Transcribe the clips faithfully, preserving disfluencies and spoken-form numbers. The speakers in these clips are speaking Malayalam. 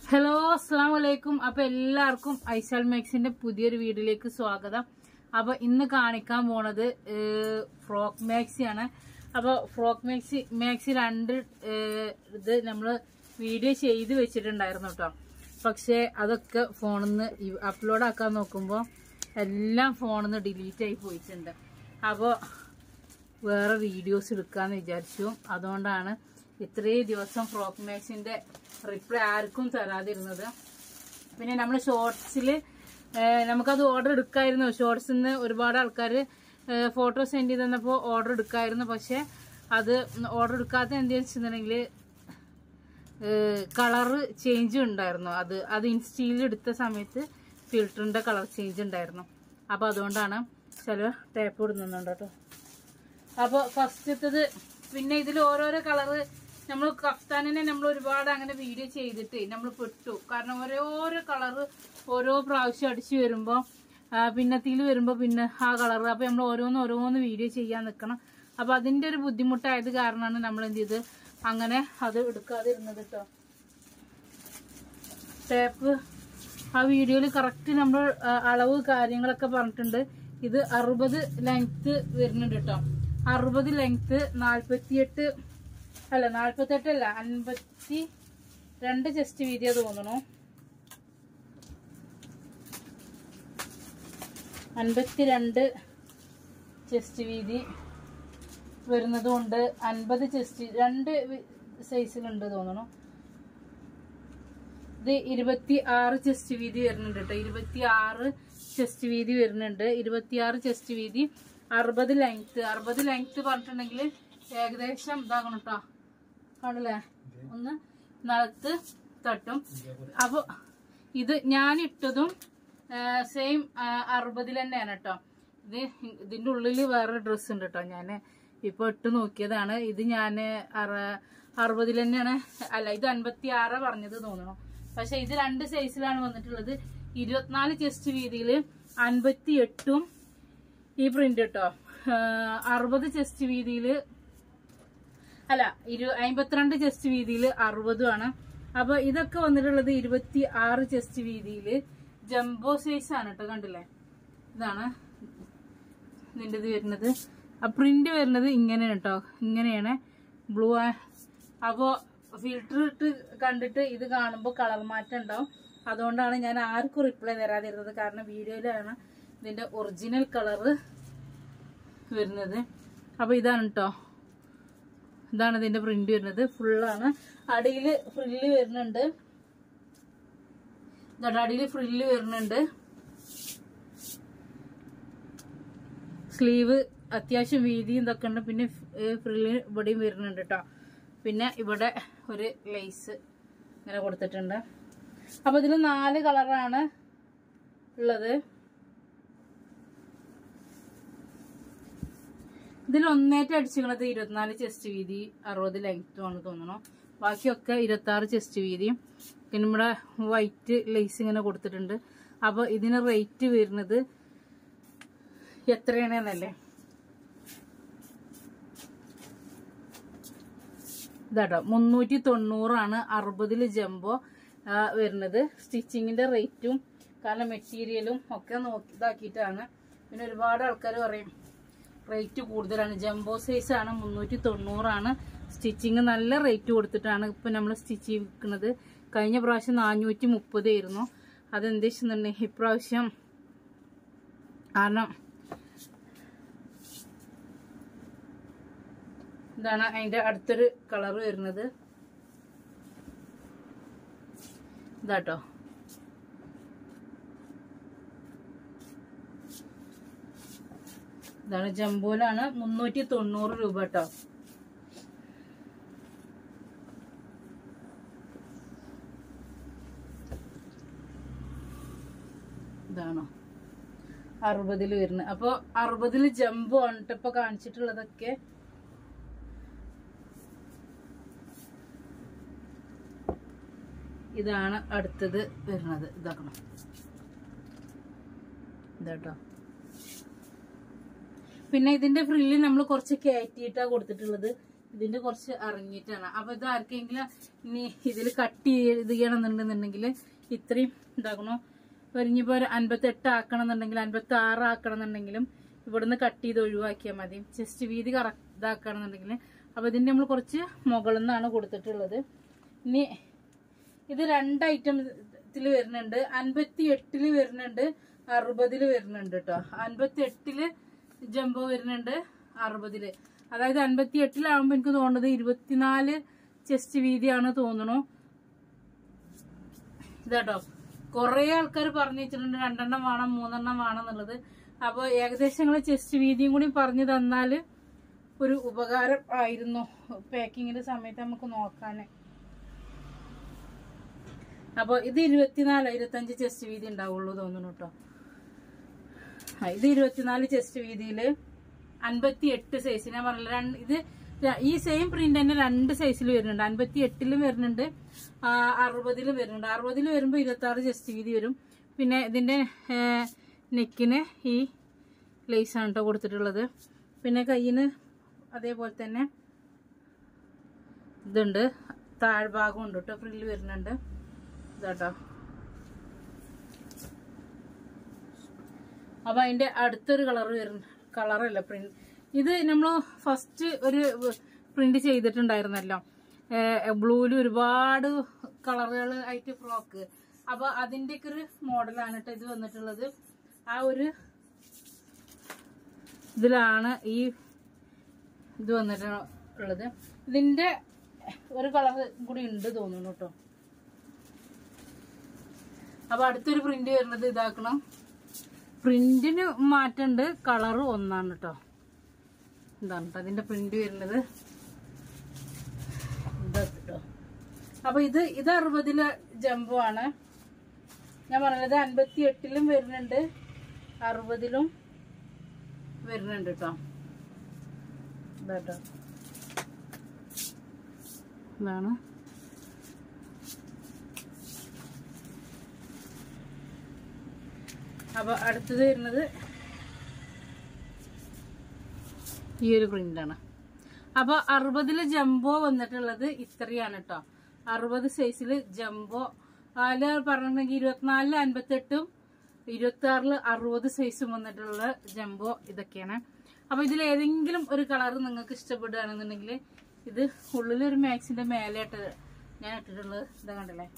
ഹലോ അസ്സലാമു അലൈക്കും. അപ്പൊ എല്ലാവർക്കും ഐശാൽ മാക്സിന്റെ പുതിയൊരു വീഡിയോയിലേക്ക് സ്വാഗതം. അപ്പൊ ഇന്ന് കാണിക്കാൻ പോണത് ഫ്രോക്ക് മാക്സിയാണ്. അപ്പൊ ഫ്രോക്ക് മാക്സി മാക്സി രണ്ട് ഇത് നമ്മള് വീഡിയോ ചെയ്ത് വെച്ചിട്ടുണ്ടായിരുന്നു കേട്ടോ. പക്ഷെ അതൊക്കെ ഫോണിൽ നിന്ന് അപ്ലോഡ് ആക്കാൻ നോക്കുമ്പോ എല്ലാം ഫോണിൽ നിന്ന് ഡിലീറ്റ് ആയി പോയിട്ടുണ്ട്. അപ്പൊ വേറെ വീഡിയോസ് എടുക്കാന്ന് വിചാരിച്ചു. അതുകൊണ്ടാണ് ഇത്രയും ദിവസം ഫ്രോക്ക് മാക്സിന്റെ റിപ്ലൈ ആർക്കും തരാതിരുന്നത്. പിന്നെ നമ്മൾ ഷോർട്സിൽ നമുക്കത് ഓർഡർ എടുക്കായിരുന്നു. ഷോർട്സിൽ നിന്ന് ഒരുപാട് ആൾക്കാർ ഫോട്ടോ സെൻഡ് ചെയ്ത് തന്നപ്പോൾ ഓർഡർ എടുക്കായിരുന്നു. പക്ഷെ അത് ഓർഡർ എടുക്കാത്ത എന്താണെന്ന് വെച്ചിട്ടുണ്ടെങ്കിൽ കളറ് ചേഞ്ച് ഉണ്ടായിരുന്നു. അത് അത് ഇൻസ്റ്റയിൽ എടുത്ത സമയത്ത് ഫിൽറ്ററിന്റെ കളർ ചേഞ്ച് ഉണ്ടായിരുന്നു. അപ്പൊ അതുകൊണ്ടാണ് ചില ടേപ്പ് ഇടുന്നുണ്ട് കേട്ടോ. അപ്പൊ ഫസ്റ്റത്തത് പിന്നെ ഇതിൽ ഓരോരോ കളറ് നമ്മൾ കഫ്താനിനെ നമ്മൾ ഒരുപാട് അങ്ങനെ വീഡിയോ ചെയ്തിട്ട് നമ്മൾ പെട്ടു. കാരണം ഓരോരോ കളറ് ഓരോ പ്രാവശ്യം അടിച്ചു വരുമ്പോ പിന്നത്തിൽ വരുമ്പോ പിന്നെ ആ കളറ് അപ്പൊ നമ്മൾ ഓരോന്ന് ഓരോന്ന് വീഡിയോ ചെയ്യാൻ നിൽക്കണം. അപ്പൊ അതിന്റെ ഒരു ബുദ്ധിമുട്ടായത് കാരണമാണ് നമ്മൾ എന്ത് ചെയ്ത് അങ്ങനെ അത് എടുക്കാതിരുന്നത് കേട്ടോ. ടേപ്പ് ആ വീഡിയോയിൽ കറക്റ്റ് നമ്മൾ അളവ് കാര്യങ്ങളൊക്കെ പറഞ്ഞിട്ടുണ്ട്. ഇത് അറുപത് ലെങ്ത് വരുന്നുണ്ട് കേട്ടോ. അറുപത് ലെങ്ത് നാൽപ്പത്തിയെട്ട് അല്ല നാൽപ്പത്തെട്ട് അല്ല അൻപത്തി രണ്ട് ചെസ്റ്റ് വീതിയാ തോന്നണു. അൻപത്തിരണ്ട് ചെസ്റ്റ് വീതി വരുന്നത് കൊണ്ട് അൻപത് ചെസ്റ്റ് രണ്ട് സൈസിലുണ്ട് തോന്നണു. ഇത് ഇരുപത്തി ആറ് ചെസ്റ്റ് വീതി വരുന്നുണ്ട് കേട്ടോ. ഇരുപത്തി ആറ് ചെസ്റ്റ് വീതി വരുന്നുണ്ട്. ഇരുപത്തിയാറ് ചെസ്റ്റ് വീതി അറുപത് ലെങ്ത് അറുപത് ലെങ്ത് പറഞ്ഞിട്ടുണ്ടെങ്കിൽ ഏകദേശം ഇതാകണം കേട്ടോ. കാണില്ലേ, ഒന്ന് നിലത്ത് തട്ടും. അപ്പൊ ഇത് ഞാനിട്ടതും സെയിം അറുപതിൽ തന്നെയാണ് കേട്ടോ. ഇത് ഇതിന്റെ ഉള്ളിൽ വേറെ ഡ്രസ്സ് ഉണ്ട് കേട്ടോ. ഞാൻ ഇപ്പൊ ഇട്ട് നോക്കിയതാണ്. ഇത് ഞാൻ അറുപതിൽ തന്നെയാണ്. അല്ല, ഇത് അൻപത്തി ആറ് പറഞ്ഞത് തോന്നണു. പക്ഷെ ഇത് രണ്ട് സൈസിലാണ് വന്നിട്ടുള്ളത്. ഇരുപത്തിനാല് ചെസ്റ്റ് വീതിയിൽ അൻപത്തി എട്ടും ഈ പ്രിന്റ് കേട്ടോ. അറുപത് ചെസ്റ്റ് വീതിയില് അല്ല ഇരു അമ്പത്തിരണ്ട് ചെസ്റ്റ് വീതിയില് അറുപതും ആണ്. അപ്പൊ ഇതൊക്കെ വന്നിട്ടുള്ളത് ഇരുപത്തി ആറ് ചെസ്റ്റ് വീതിയില് ജംബോ സൈസ് ആണ് കേട്ടോ. കണ്ടില്ലേ, ഇതാണ് ഇതിന്റെ ഇത് വരുന്നത്. ആ പ്രിന്റ് വരുന്നത് ഇങ്ങനെയാണ് കേട്ടോ. ഇങ്ങനെയാണ് ബ്ലൂ. അപ്പോ ഫിൽറ്റർ ഇട്ട് കണ്ടിട്ട് ഇത് കാണുമ്പോൾ കളർ മാറ്റം ഉണ്ടാവും. അതുകൊണ്ടാണ് ഞാൻ ആർക്കും റിപ്ലൈ തരാതിരുന്നത്. കാരണം വീഡിയോയിലാണ് ഇതിന്റെ ഒറിജിനൽ കളറ് വരുന്നത്. അപ്പൊ ഇതാണ് കേട്ടോ. ഇതാണ് ഇതിന്റെ പ്രിന്റ് വരുന്നത്. ഫുള്ളാണ്. അടിയില് ഫ്രില്ല് വരുന്നുണ്ട്. അടിയില് ഫ്രില്ല് വരുന്നുണ്ട്. സ്ലീവ് അത്യാവശ്യം വീതിയും ഇതൊക്കെ ഉണ്ട്. പിന്നെ ഫ്രില്ല് ഇവിടെയും വരുന്നുണ്ട് കേട്ടോ. പിന്നെ ഇവിടെ ഒരു ലേസ് ഇങ്ങനെ കൊടുത്തിട്ടുണ്ട്. അപ്പൊ ഇതിൽ നാല് കളറാണ് ഉള്ളത്. ഇതിൽ ഒന്നേറ്റ് അടിച്ചിരിക്കുന്നത് ഇരുപത്തിനാല് ചെസ്റ്റ് വീതി അറുപത് ലെങ്ത്തും ആണ് തോന്നണു. ബാക്കിയൊക്കെ ഇരുപത്തി ആറ് ചെസ്റ്റ് വീതിയും. പിന്നെ ഇവിടെ വൈറ്റ് ലേസ് ഇങ്ങനെ കൊടുത്തിട്ടുണ്ട്. അപ്പൊ ഇതിന് റേറ്റ് വരുന്നത് എത്രയാണെന്നല്ലേ, ഇതാട്ടോ മുന്നൂറ്റി തൊണ്ണൂറാണ് അറുപതില് ജംബോ വരുന്നത്. സ്റ്റിച്ചിങ്ങിന്റെ റേറ്റും കാരണം മെറ്റീരിയലും ഒക്കെ നോക്കി ഇതാക്കിയിട്ടാണ്. പിന്നെ ഒരുപാട് ആൾക്കാർ പറയും റേറ്റ് കൂടുതലാണ്. ജംബോ സൈസ് ആണ്, മുന്നൂറ്റി തൊണ്ണൂറാണ്. സ്റ്റിച്ചിങ് നല്ല റേറ്റ് കൊടുത്തിട്ടാണ് ഇപ്പൊ നമ്മൾ സ്റ്റിച്ച് ചെയ്യിക്കുന്നത്. കഴിഞ്ഞ പ്രാവശ്യം നാനൂറ്റി മുപ്പത് ആയിരുന്നു. അതെന്താ വെച്ചിട്ടുണ്ടെങ്കിൽ ഇപ്രാവശ്യം കാരണം ഇതാണ് അതിന്റെ അടുത്തൊരു കളർ വരുന്നത്. ഇതാട്ടോ. ഇതാണ് ജംബോയിലാണ് മുന്നൂറ്റി തൊണ്ണൂറ് രൂപ കേട്ടോ. ഇതാണോ അറുപതില് വരുന്നത്. അപ്പൊ അറുപതില് ജംബോ ആണ് കേട്ടോ ഇപ്പൊ കാണിച്ചിട്ടുള്ളതൊക്കെ. ഇതാണ് അടുത്തത് വരുന്നത്. ഇതാക്കണം ഇതാട്ടോ. പിന്നെ ഇതിന്റെ ഫ്രില്ല് നമ്മൾ കുറച്ച് കയറ്റിയിട്ടാ കൊടുത്തിട്ടുള്ളത്. ഇതിന്റെ കുറച്ച് ഇറങ്ങിയിട്ടാണ്. അപ്പൊ ഇത് ആർക്കെങ്കിലും ഇനി ഇതിൽ കട്ട് ചെയ്ത് ചെയ്യണമെന്നുണ്ടെന്നുണ്ടെങ്കിൽ ഇത്രയും ഇതാക്കണോ, ഇനിയിപ്പോ ഒരു അൻപത്തെട്ട് ആക്കണം എന്നുണ്ടെങ്കിൽ അൻപത്തി ആറ് ആക്കണം എന്നുണ്ടെങ്കിലും ഇവിടുന്ന് കട്ട് ചെയ്ത് ഒഴിവാക്കിയാൽ മതി. ചെസ്റ്റ് വീതി കറക്റ്റ് ഇതാക്കുകയാണെന്നുണ്ടെങ്കിൽ. അപ്പൊ ഇതിന്റെ നമ്മൾ കുറച്ച് മുകളിൽ നിന്നാണ് കൊടുത്തിട്ടുള്ളത്. ഇനി ഇത് രണ്ട് ഐറ്റംസിൽ വരുന്നുണ്ട്. അൻപത്തി എട്ടില് വരുന്നുണ്ട്, അറുപതില് വരുന്നുണ്ട് കേട്ടോ. അൻപത്തി എട്ടില് ജംബോ വരുന്നുണ്ട്, അറുപതില്. അതായത് അൻപത്തി എട്ടിലാകുമ്പോ എനിക്ക് തോന്നുന്നത് ഇരുപത്തിനാല് ചെസ്റ്റ് വീതിയാണ് തോന്നണു. ഇതാട്ടോ കുറെ ആൾക്കാർ പറഞ്ഞു വെച്ചിട്ടുണ്ട് രണ്ടെണ്ണം വേണം മൂന്നെണ്ണം വേണം എന്നുള്ളത്. അപ്പൊ ഏകദേശം ചെസ്റ്റ് വീതിയും കൂടി പറഞ്ഞു തന്നാല് ഒരു ഉപകാരം ആയിരുന്നു പാക്കിങ്ങിന്റെ സമയത്ത് നമുക്ക് നോക്കാന്. അപ്പൊ ഇത് ഇരുപത്തിനാല് ഇരുപത്തഞ്ച് ചെസ്റ്റ് വീതി ഉണ്ടാവുള്ളൂ തോന്നുന്നു കേട്ടോ. ഇത് ഇരുപത്തിനാല് ചെസ്റ്റ് വീതിയില് അൻപത്തി എട്ട് സൈസ് ഞാൻ പറഞ്ഞില്ല. രണ്ട് ഇത് ഈ സെയിം പ്രിന്റ് തന്നെ രണ്ട് സൈസിൽ വരുന്നുണ്ട്. അൻപത്തി എട്ടിലും വരുന്നുണ്ട്, അറുപതിലും വരുന്നുണ്ട്. അറുപതിൽ വരുമ്പോ ഇരുപത്തി ആറ് ചെസ്റ്റ് വീതി വരും. പിന്നെ ഇതിന്റെ നെക്കിന് ഈ ലേസാണ് കേട്ടോ കൊടുത്തിട്ടുള്ളത്. പിന്നെ കയ്യിന് അതേപോലെ തന്നെ ഇതുണ്ട്, താഴ്ഭാഗം ഉണ്ട് കേട്ടോ, ഫ്രില്ല് വരുന്നുണ്ട് ഇതാട്ടോ. അപ്പൊ അതിന്റെ അടുത്തൊരു കളർ വരുന്ന കളറല്ല പ്രിന്റ്. ഇത് നമ്മൾ ഫസ്റ്റ് ഒരു പ്രിന്റ് ചെയ്തിട്ടുണ്ടായിരുന്നല്ലോ ബ്ലൂവിൽ ഒരുപാട് കളറുകൾ ആയിട്ട് ഫ്രോക്ക്. അപ്പൊ അതിന്റെ ഒക്കെ ഒരു മോഡലാണ് കേട്ടോ ഇത് വന്നിട്ടുള്ളത്. ആ ഒരു ഇതിലാണ് ഈ ഇത് വന്നിട്ടുള്ളത്. ഇതിന്റെ ഒരു കളർ കൂടി ഉണ്ട് തോന്നുന്നു കേട്ടോ. അപ്പൊ അടുത്തൊരു പ്രിന്റ് വരുന്നത് ഇതാക്കണം. പ്രിന്റിന് മാറ്റമുണ്ട്, കളറ് ഒന്നാണ് കേട്ടോ. ഇതാണ് കേട്ടോ അതിന്റെ പ്രിന്റ് വരുന്നത് ഇതാട്ടോ. അപ്പൊ ഇത് ഇത് അറുപതില് ജംബോ ആണ്. ഞാൻ പറഞ്ഞത് അൻപത്തി എട്ടിലും വരുന്നുണ്ട്, അറുപതിലും വരുന്നുണ്ട് കേട്ടോ. ഇതാട്ടോ ഇതാണ്. അപ്പൊ അടുത്തത് വരുന്നത് ഈ ഒരു പ്രിന്റാണ്. അപ്പൊ അറുപതില് ജംബോ വന്നിട്ടുള്ളത് ഇത്രയാണ് കേട്ടോ. അറുപത് സൈസില് ജംബോ. അതില് പറഞ്ഞിട്ടുണ്ടെങ്കിൽ ഇരുപത്തിനാലില് അൻപത്തെട്ടും ഇരുപത്തി ആറില് അറുപത് സൈസും വന്നിട്ടുള്ള ജംബോ ഇതൊക്കെയാണ്. അപ്പൊ ഇതിൽ ഏതെങ്കിലും ഒരു കളർ നിങ്ങൾക്ക് ഇഷ്ടപ്പെടുകയാണെന്നുണ്ടെങ്കിൽ ഇത് ഉള്ളിലൊരു മാക്സിന്റെ മേലെ ഇട്ട് ഞാൻ ഇട്ടിട്ടുള്ളത് ഇതാ കണ്ടല്ലേ.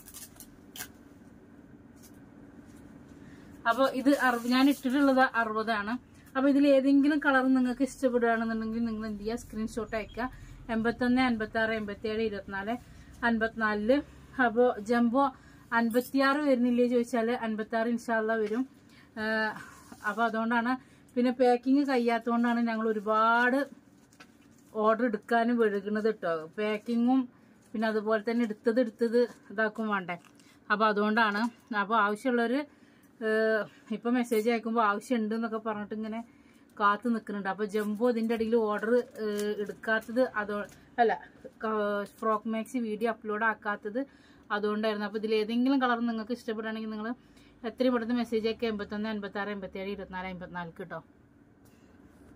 അപ്പൊ ഇത് ഞാൻ ഇട്ടിട്ടുള്ളത് അറുപതാണ്. അപ്പൊ ഇതിൽ ഏതെങ്കിലും കളർ നിങ്ങൾക്ക് ഇഷ്ടപ്പെടുകയാണെന്നുണ്ടെങ്കിൽ നിങ്ങൾ എന്ത് ചെയ്യുക, സ്ക്രീൻഷോട്ട് അയക്കുക. എൺപത്തി ഒന്ന് അൻപത്തി ആറ് എൺപത്തി ഏഴ് ഇരുപത്തിനാല് അൻപത്തിനാലില്. അപ്പോ ജംബോ അൻപത്തിയാറ് വരുന്നില്ലേ ചോദിച്ചാല് അൻപത്തി ആറ് ഇൻഷാല്ല വരും. അപ്പൊ അതുകൊണ്ടാണ് പിന്നെ പാക്കിങ് കഴിയാത്തതുകൊണ്ടാണ് ഞങ്ങൾ ഒരുപാട് ഓർഡർ എടുക്കാനും വഴുകുന്നത് കേട്ടോ. പാക്കിങ്ങും പിന്നെ അതുപോലെ തന്നെ എടുത്തത് എടുത്തത് ഇതാക്കും വേണ്ടേ. അപ്പൊ അതുകൊണ്ടാണ്. അപ്പൊ ആവശ്യമുള്ളവര് ഇപ്പൊ മെസ്സേജ് അയക്കുമ്പോൾ ആവശ്യമുണ്ട് എന്നൊക്കെ പറഞ്ഞിട്ട് ഇങ്ങനെ കാത്തു നിൽക്കുന്നുണ്ട്. അപ്പൊ ജംബോ ഇതിന്റെ ഇടയിൽ ഓർഡർ എടുക്കാത്തത് അതോ അല്ല ഫ്രോക്ക് മാക്സി വീഡിയോ അപ്ലോഡ് ആക്കാത്തത് അതുകൊണ്ടായിരുന്നു. അപ്പൊ ഇതിൽ ഏതെങ്കിലും കളർ നിങ്ങൾക്ക് ഇഷ്ടപ്പെടുകയാണെങ്കിൽ നിങ്ങൾ എത്രയും പെട്ടെന്ന് മെസ്സേജ് അയക്കുക. എൺപത്തൊന്ന് അൻപത്തി ആറ് എൺപത്തി ഏഴ് ഇരുപത്തിനാല് അമ്പത്തിനാല് കേട്ടോ.